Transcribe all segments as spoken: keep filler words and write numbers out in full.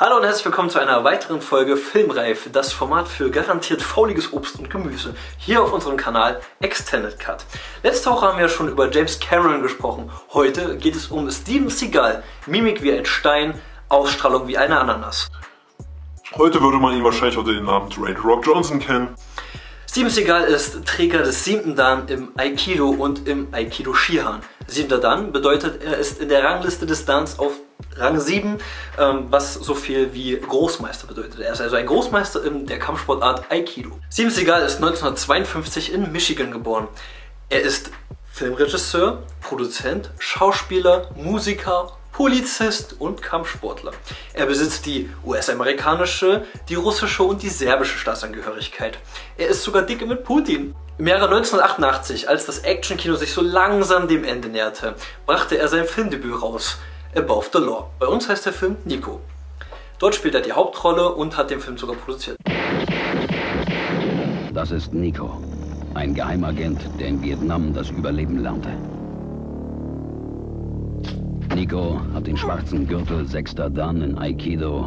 Hallo und herzlich willkommen zu einer weiteren Folge Filmreif, das Format für garantiert fauliges Obst und Gemüse, hier auf unserem Kanal Extended Cut. Letzte Woche haben wir schon über James Cameron gesprochen, heute geht es um Steven Seagal, Mimik wie ein Stein, Ausstrahlung wie eine Ananas. Heute würde man ihn wahrscheinlich unter dem Namen Dwayne Rock Johnson kennen. Steven Seagal ist Träger des siebten Dan im Aikido und im Aikido Shihan. Siebter Dan bedeutet, er ist in der Rangliste des Dans auf Rang sieben, ähm, was so viel wie Großmeister bedeutet. Er ist also ein Großmeister in der Kampfsportart Aikido. Steven Seagal ist neunzehnhundertzweiundfünfzig in Michigan geboren. Er ist Filmregisseur, Produzent, Schauspieler, Musiker, Polizist und Kampfsportler. Er besitzt die U S-amerikanische, die russische und die serbische Staatsangehörigkeit. Er ist sogar dicke mit Putin. Im Jahre neunzehnhundertachtundachtzig, als das Actionkino sich so langsam dem Ende näherte, brachte er sein Filmdebüt raus, Above the Law. Bei uns heißt der Film Nico. Dort spielt er die Hauptrolle und hat den Film sogar produziert. Das ist Nico, ein Geheimagent, der in Vietnam das Überleben lernte. Nico hat den schwarzen Gürtel sechster Dan in Aikido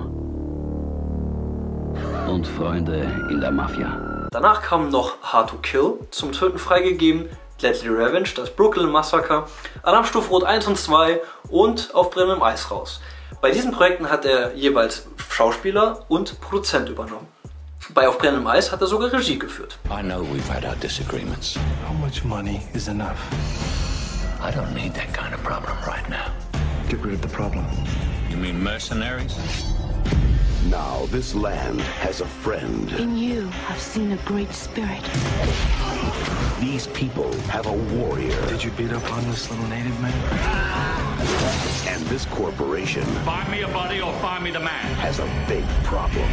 und Freunde in der Mafia. Danach kamen noch Hard to Kill, zum Töten freigegeben, Deadly Revenge, das Brooklyn Massaker, Alarmstufe Rot eins und zwei und Auf brennendem Eis raus. Bei diesen Projekten hat er jeweils Schauspieler und Produzent übernommen. Bei Auf brennendem Eis hat er sogar Regie geführt. I know we've had our disagreements. How much money is enough? I don't need that kind of problem right now. Get rid of the problem. You mean mercenaries? Now this land has a friend. In you, I've seen a great spirit. These people have a warrior. Did you beat up on this little native man? And this corporation Find me a body or find me the man. has a big problem.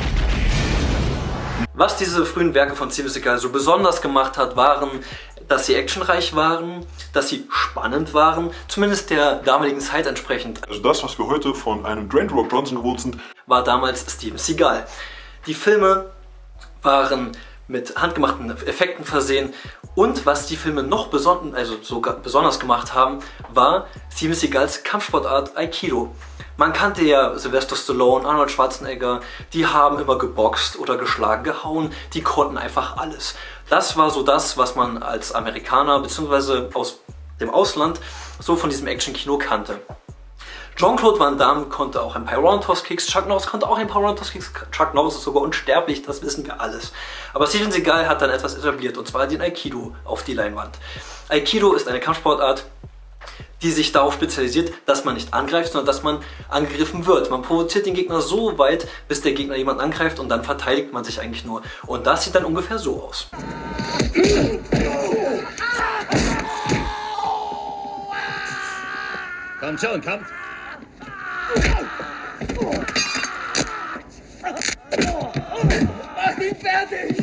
Was diese frühen Werke von Steven Seagal so besonders gemacht hat, waren, dass sie actionreich waren, dass sie spannend waren, zumindest der damaligen Zeit entsprechend. Also das, was wir heute von einem Dwayne Rock Johnson gewohnt sind, war damals Steven Seagal. Die Filme waren mit handgemachten Effekten versehen und was die Filme noch beson also sogar besonders gemacht haben, war Steven Seagals Kampfsportart Aikido. Man kannte ja Sylvester Stallone, Arnold Schwarzenegger, die haben immer geboxt oder geschlagen, gehauen, die konnten einfach alles. Das war so das, was man als Amerikaner bzw. aus dem Ausland so von diesem Action-Kino kannte. Jean-Claude Van Damme konnte auch ein paar Roundhouse-Kicks, Chuck Norris konnte auch ein paar Roundhouse-Kicks, Chuck Norris ist sogar unsterblich, das wissen wir alles. Aber Steven Seagal hat dann etwas etabliert, und zwar den Aikido auf die Leinwand. Aikido ist eine Kampfsportart, die sich darauf spezialisiert, dass man nicht angreift, sondern dass man angegriffen wird. Man provoziert den Gegner so weit, bis der Gegner jemanden angreift und dann verteidigt man sich eigentlich nur. Und das sieht dann ungefähr so aus. Komm schon, Kampf! Mach ihn fertig!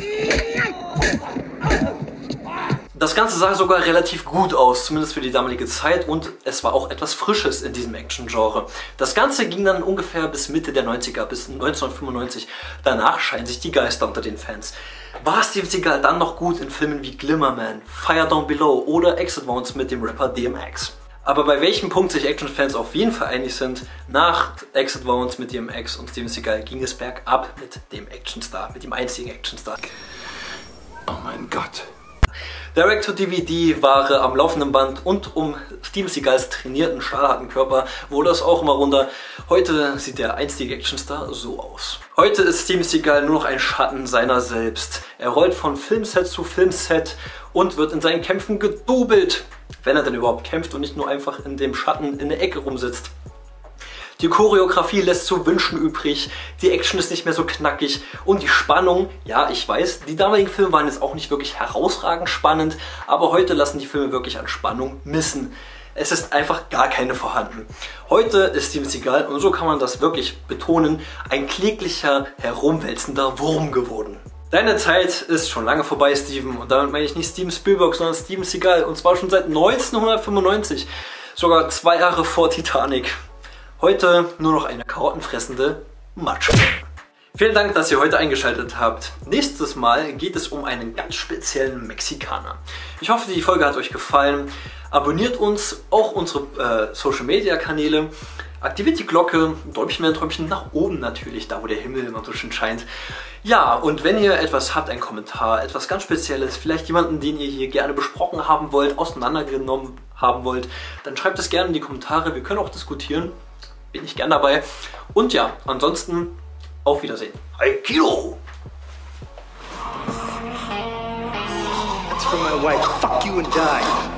Das Ganze sah sogar relativ gut aus, zumindest für die damalige Zeit, und es war auch etwas Frisches in diesem Action-Genre. Das Ganze ging dann ungefähr bis Mitte der neunziger, bis neunzehnhundertfünfundneunzig. Danach scheiden sich die Geister unter den Fans. War Steven Seagal dann noch gut in Filmen wie Glimmerman, Fire Down Below oder Exit Wounds mit dem Rapper D M X? Aber bei welchem Punkt sich Action-Fans auf jeden Fall einig sind, nach Exit Wounds mit D M X und Steven Seagal ging es bergab mit dem Actionstar, mit dem einzigen Actionstar. Oh mein Gott. Direct-to-D V D-Ware am laufenden Band und um Steven Seagals trainierten, stahlharten Körper wurde es auch immer runter. Heute sieht der einstige Actionstar so aus. Heute ist Steven Seagal nur noch ein Schatten seiner selbst. Er rollt von Filmset zu Filmset und wird in seinen Kämpfen gedoubelt, wenn er denn überhaupt kämpft und nicht nur einfach in dem Schatten in der Ecke rumsitzt. Die Choreografie lässt zu wünschen übrig, die Action ist nicht mehr so knackig und die Spannung, ja ich weiß, die damaligen Filme waren jetzt auch nicht wirklich herausragend spannend, aber heute lassen die Filme wirklich an Spannung missen. Es ist einfach gar keine vorhanden. Heute ist Steven Seagal, und so kann man das wirklich betonen, ein kläglicher, herumwälzender Wurm geworden. Deine Zeit ist schon lange vorbei, Steven, und damit meine ich nicht Steven Spielberg, sondern Steven Seagal, und zwar schon seit neunzehnhundertfünfundneunzig, sogar zwei Jahre vor Titanic. Heute nur noch eine karottenfressende Matsche. Vielen Dank, dass ihr heute eingeschaltet habt. Nächstes Mal geht es um einen ganz speziellen Mexikaner. Ich hoffe, die Folge hat euch gefallen. Abonniert uns, auch unsere äh, Social Media Kanäle. Aktiviert die Glocke, Däumchen ein Träumchen nach oben natürlich, da wo der Himmel immer so schön scheint. Ja, und wenn ihr etwas habt, ein Kommentar, etwas ganz Spezielles, vielleicht jemanden, den ihr hier gerne besprochen haben wollt, auseinandergenommen haben wollt, dann schreibt es gerne in die Kommentare. Wir können auch diskutieren, bin ich gern dabei. Und ja, ansonsten auf Wiedersehen. Aikido! That's for my wife. Fuck you and die.